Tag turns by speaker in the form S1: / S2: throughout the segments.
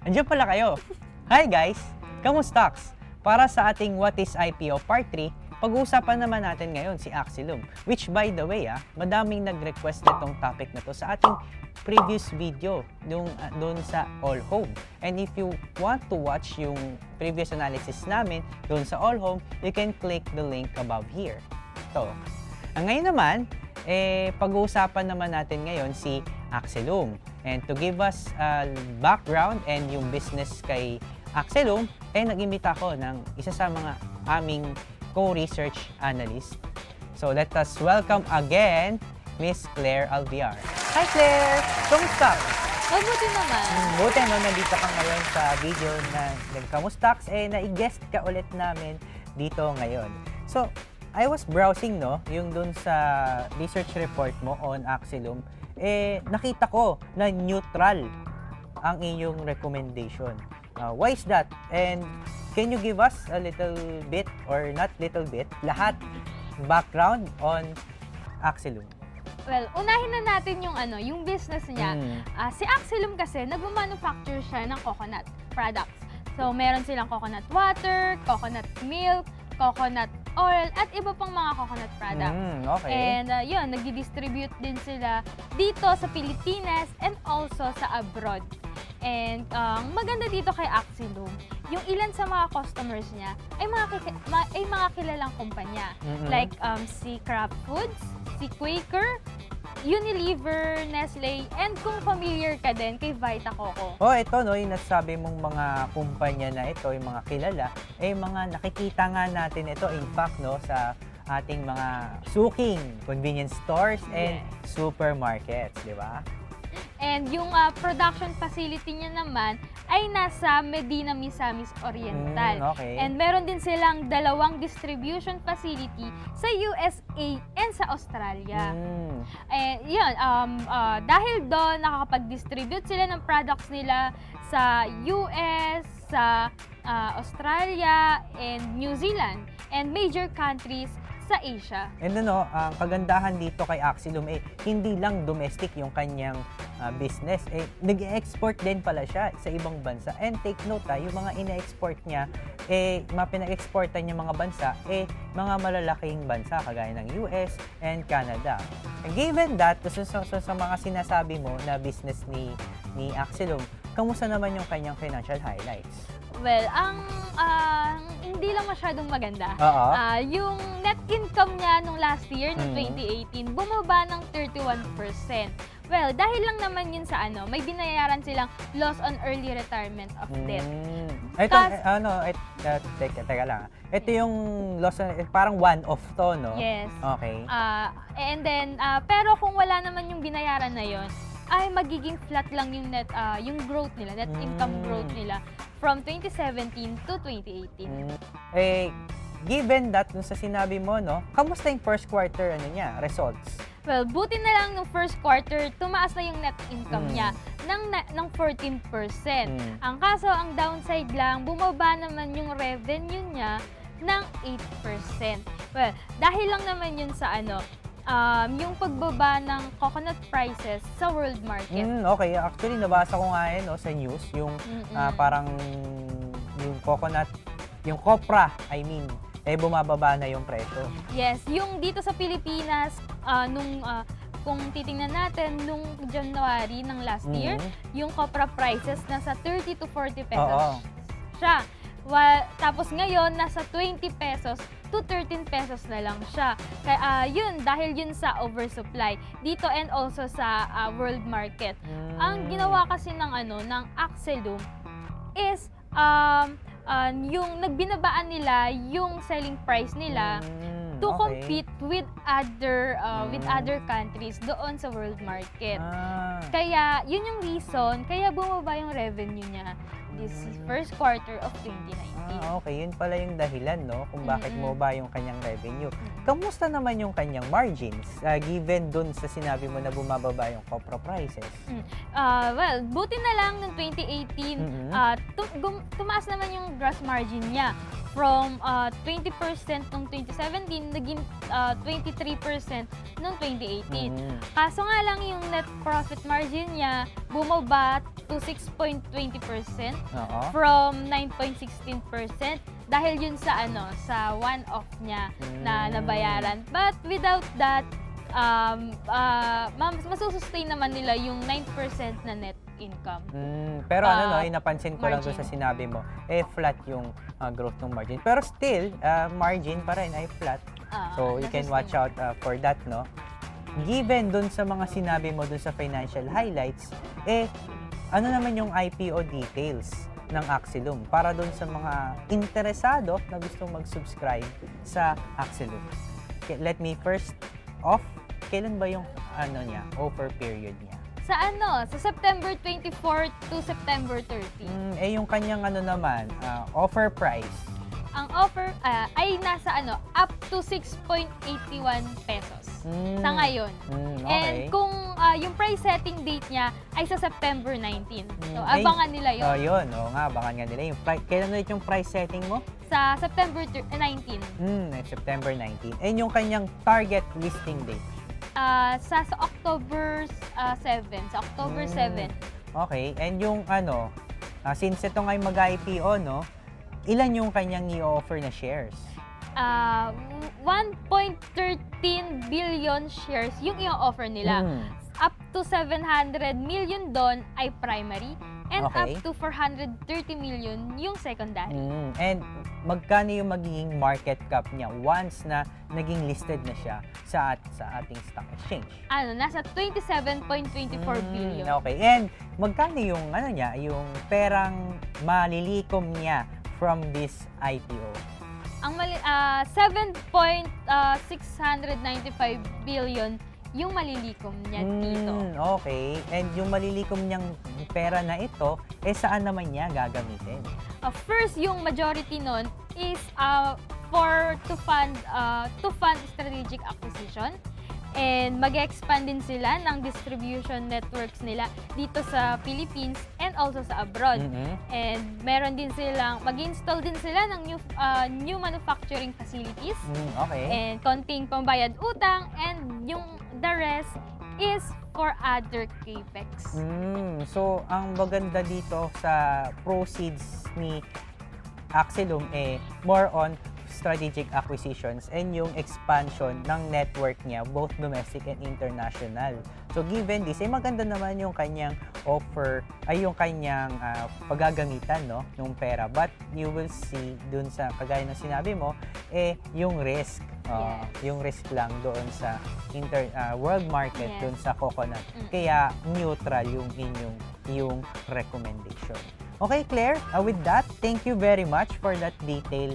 S1: Andiyan pala kayo. Hi guys! Kamustocks? Para sa ating What is IPO Part 3, pag-uusapan naman natin ngayon si Axelum. Which by the way, madaming nag-request nitong topic na to sa ating previous video doon sa All Home. And if you want to watch yung previous analysis namin doon sa All Home, you can click the link above here. So, ngayon naman, pag-uusapan naman natin ngayon si Axelum. And to give us background and yung business kay Axelum, nag-imbita ako ng isa sa mga aming co-research analyst. So let us welcome again Miss Claire Alviar. Hi Claire! Kamusta?
S2: Mabuti naman.
S1: Buti no, nandito ka ngayon sa video ng Kamustocks, na-guest ka ulit namin dito ngayon. So, I was browsing yung dun sa research report mo on Axelum, nakita ko na neutral ang iyong recommendation. Why is that? And can you give us a little bit, or not little bit, lahat background on Axelum?
S2: Well, unahin na natin yung business niya. Si Axelum kasi, nagmamanufacture siya ng coconut products. So, meron silang coconut water, coconut milk, coconut oil, at iba pang mga coconut products.
S1: Okay.
S2: And yun, nag-distribute din sila dito sa Pilipinas and also sa abroad. And maganda dito kay Axelum, yung ilan sa mga customers niya ay mga kilalang kumpanya. Like si Kraft Foods, si Quaker, Unilever, Nestle, and kung familiar ka din kay Vita Coco.
S1: Ito yung nasabi mong mga kumpanya na ito, yung mga kilala, mga nakikita nga natin ito, in fact, sa ating mga suking, convenience stores, and supermarkets, di ba?
S2: And yung production facility niya naman ay nasa Medina, Misamis Oriental.
S1: Okay.
S2: And meron din silang 2 distribution facility sa USA and sa Australia. Yun, dahil doon nakakapag-distribute sila ng products nila sa US, sa Australia, and New Zealand, and major countries sa Asia.
S1: And ang kagandahan dito kay Axelum, hindi lang domestic yung kanyang business, nag-export din pala siya sa ibang bansa. And take note, yung mga ina-export niya, mga pinag-exportan niya mga bansa, mga malalaking bansa kagaya ng US and Canada. And given that, sa mga sinasabi mo na business ni Axelum, kamusta naman yung kanyang financial highlights?
S2: Well, hindi lang masyadong maganda. Yung net income niya nung last year, nung 2018, bumaba ng 31%. Well, dahil lang naman yun sa may binayaran silang loss on early retirement of debt.
S1: Teka lang. Ito yung loss, parang one-off to, no?
S2: Yes.
S1: Okay.
S2: And then, pero kung wala naman yung binayaran na yun, ay magiging flat lang yung yung growth nila, net income growth nila from 2017 to 2018.
S1: Given that, sa sinabi mo, kamusta yung first quarter results?
S2: Well, buti na lang yung first quarter, tumaas na yung net income niya ng 14%. Ang kaso, ang downside lang, bumaba naman yung revenue niya ng 8%. Well, dahil lang naman yun sa yung pagbaba ng coconut prices sa world market.
S1: Okay, actually nabasa ko nga sa news yung parang yung coconut, yung copra, bumababa na yung presyo.
S2: Yes, yung dito sa Pilipinas kung titingnan natin nung January ng last year, yung copra prices nasa 30 to 40 pesos siya. Tapos ngayon, nasa 20 pesos to 13 pesos na lang siya. Kaya yun, dahil yun sa oversupply dito and also sa world market. Ang ginawa kasi ng Axelum is yung nagbinabaan nila yung selling price nila to compete with other countries doon sa world market. Kaya yun yung reason kaya bumaba yung revenue niya this first quarter of 2019.
S1: Okay, yun pala yung dahilan kung bakit bumaba yung kanyang revenue. Kamusta naman yung kanyang margins given dun sa sinabi mo na bumababa yung copra prices?
S2: Well, buti na lang noong 2018 tumaas naman yung gross margin niya from 20% noong 2017, naging 23% noong 2018. Kaso nga lang yung net profit margin niya bumaba to 6.20% from 9.16% dahil yun sa sa one-off niya na nabayaran. But without that, masusustain naman nila yung 9% na net income.
S1: Pero napansin ko lang doon sa sinabi mo, flat yung growth ng margin. Pero still, margin pa rin ay flat. So you can watch out for that, no? Given doon sa mga sinabi mo doon sa financial highlights, ano naman yung IPO details ng Axelum para doon sa mga interesado na gustong mag-subscribe sa Axelum? Let me first off, kailan ba yung offer period niya?
S2: Sa September 24 to September 30.
S1: Yung kanyang offer price.
S2: Ang offer ay nasa up to 6.81 pesos sa ngayon.
S1: Okay.
S2: And kung yung price setting date niya ay sa September 19. So abangan nila yun.
S1: Yun, abangan nga nila. Kailan ulit yung price setting mo?
S2: Sa September 19.
S1: September 19. And yung kanyang target listing date?
S2: Sa October 7. Sa October 7.
S1: Okay. And yung since ito nga'y mag-IPO, no? Ilan yung kanyang i-offer na shares?
S2: 1.13 billion shares yung i-offer nila. Up to 700 million doon ay primary and up to 430 million yung secondary.
S1: And magkano yung magiging market cap niya once na naging listed na siya sa ating stock exchange?
S2: Nasa 27.24 billion.
S1: Okay. And magkano yung yung perang malilikom niya from this IPO?
S2: Ang 7.695 billion yung malilikom niya dito.
S1: Okay. And yung malilikom niyang pera na ito, saan naman niya gagamitin?
S2: First, yung majority nun is to fund strategic acquisition. And mag-expand din sila ng distribution networks nila dito sa Philippines and also sa abroad. And meron din silang, mag-install din sila ng new manufacturing facilities.
S1: Okay.
S2: And konting pambayad utang, and yung the rest is for other capex.
S1: So, ang maganda dito sa proceeds ni Axelum more on strategic acquisitions and yung expansion ng network niya, both domestic and international. So given this, maganda naman yung kanyang offer, yung kanyang paggagamitan, no, ng pera. But you will see dun sa, kagaya ng sinabi mo, yung risk. Yung risk lang doon sa world market, doon sa coconut. Kaya neutral yung recommendation. Okay, Claire, with that, thank you very much for that detailed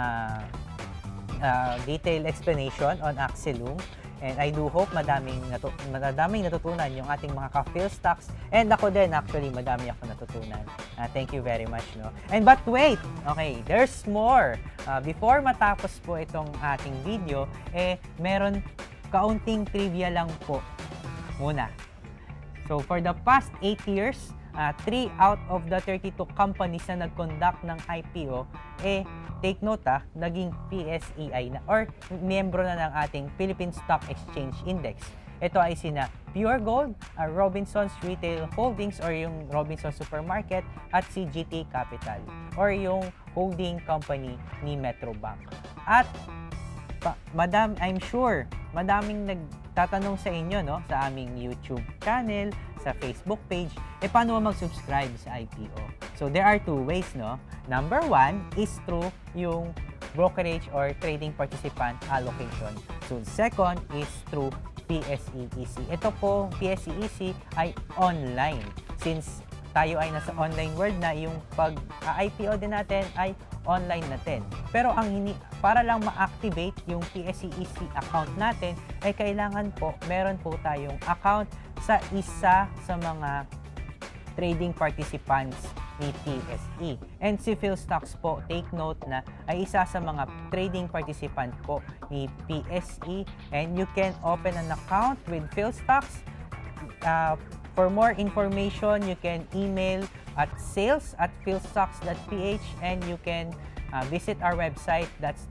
S1: explanation on Axelum. And I do hope madaming natutunan yung ating mga ka-Philstocks. And ako din, actually, madami ako natutunan. Thank you very much, no? But wait! Okay, there's more. Before matapos po itong ating video, meron kaunting trivia lang po muna. So, for the past 8 years, 3 out of the 32 companies na nag-conduct ng IPO, take note naging PSEI na or miyembro na ng ating Philippine Stock Exchange Index. Ito ay sina Pure Gold, Robinsons Retail Holdings or yung Robinsons Supermarket at si GT Capital or yung holding company ni Metrobank. At Madam, I'm sure madaming nagtatanong sa inyo, no, sa aming YouTube channel, sa Facebook page, paano mag-subscribe sa IPO? So, there are 2 ways, no? Number 1 is through yung brokerage or trading participant allocation. So, second is through PSEEC. Ito po, PSEEC ay online. Since tayo ay nasa online world na, yung pag-IPO din natin ay online natin. Pero para lang ma-activate yung PSEEC account natin, ay kailangan po, meron po tayong account sa isa sa mga trading participants ni PSE. And si Philstocks po, take note na ay isa sa mga trading participant po ni PSE, and you can open an account with Philstocks. For more information, you can email at sales@philstocks.ph and you can visit our website, that's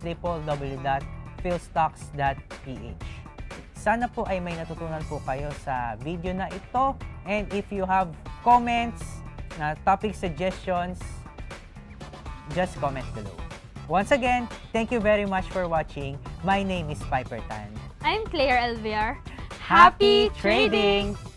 S1: www.philstocks.ph. Sana po ay may natutunan po kayo sa video na ito. And if you have comments, topic suggestions, just comment below. Once again, thank you very much for watching. My name is Piper Tan.
S2: I'm Claire Alviar.
S1: Happy trading!